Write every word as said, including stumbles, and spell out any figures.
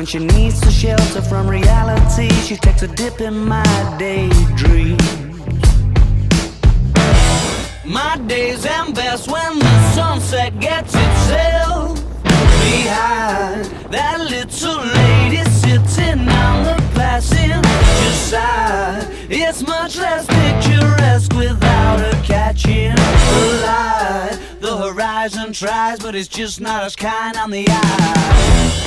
she needs to shelter from reality, she takes a dip in my daydream. My days end best when the sunset gets itself behind that little lady sitting on the passenger side. It's much less picturesque without her catching the light. The horizon tries, but it's just not as kind on the eye.